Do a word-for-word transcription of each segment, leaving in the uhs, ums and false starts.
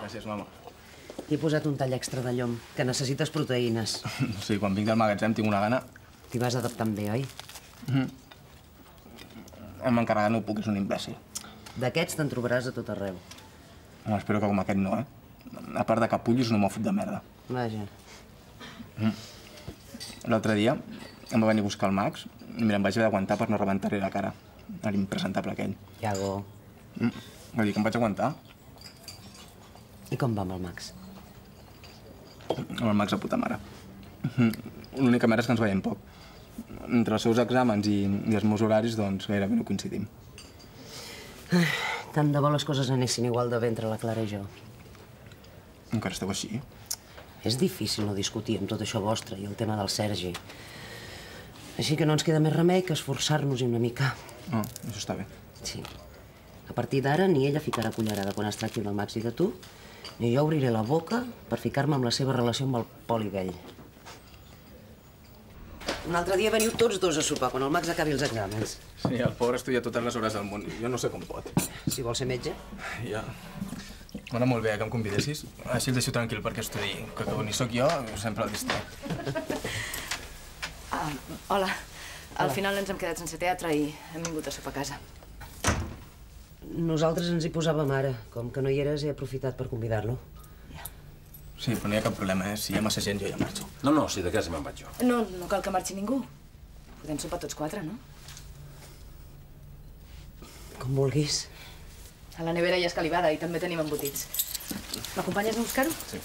Gràcies, mama. T'hi he posat un tall extra de llom, que necessites proteïnes. Sí, quan vinc del magatzem tinc una gana. T'hi vas adaptant bé, oi? Hem encarregat no puc, és un imbècil. D'aquests te'n trobaràs a tot arreu. No, espero que com aquest no, eh? A part de capullo, és un homòfob de merda. Vaja. L'altre dia em va venir a buscar el Max i mira, em vaig haver d'aguantar per no rebentar-li la cara. A l'impresentable aquell. B-Iago. Vull dir que em vaig aguantar. I com va amb el Max? Amb el Max a puta mare. L'única merda és que ens veiem poc. Entre els seus exàmens i, i els meus horaris, doncs, gairebé no coincidim. Ai, tant de bo les coses anessin igual de bé entre la Clara i jo. Encara esteu així? És difícil no discutir amb tot això vostre i el tema del Sergi. Així que no ens queda més remei que esforçar-nos-hi una mica. Ah, això està bé. Sí. A partir d'ara, ni ella ficarà cullerada quan es tracti del Max i de tu, ni jo obriré la boca per ficar-me amb la seva relació amb el poli vell. Un altre dia veniu tots dos a sopar, quan el Max acabi els exàmens. Sí, el pobre estudia totes les hores del món. Jo no sé com pot. Si vols ser metge. Ja. M'anà molt bé que em convidessis. Així el deixo tranquil perquè estudiï. Que quan hi soc jo, sempre el distrec. Ah, hola. Al final ens hem quedat sense teatre i hem vingut a sopar a casa. Nosaltres ens hi posàvem ara. Com que no hi eres, he aprofitat per convidar-lo. Sí, però no hi ha cap problema, eh? Si hi ha massa gent, jo ja marxo. No, no, si de casa me'n vaig jo. No, no cal que marxi ningú. Podem sopar tots quatre, no? Com vulguis. A la nevera hi ha escalivada i també tenim embotits. M'acompanyes a buscar-ho? Sí.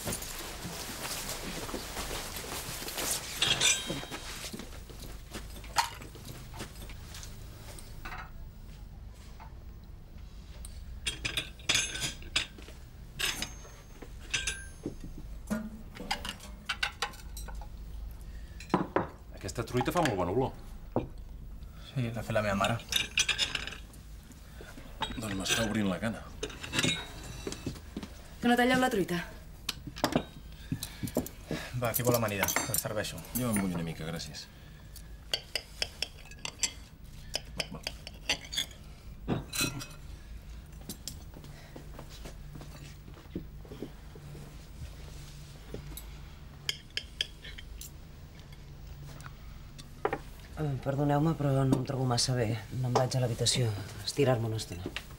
Aquesta truita fa molt bona olor. Sí, l'ha fet la meva mare. Doncs m'està obrint la gana. Que no talleu la truita? Va, qui vol amanida? Que el serveixo. Jo em vull una mica, gràcies. Va, va. Perdoneu-me, però no em trobo massa bé. No em vaig a l'habitació a estirar-me una estona.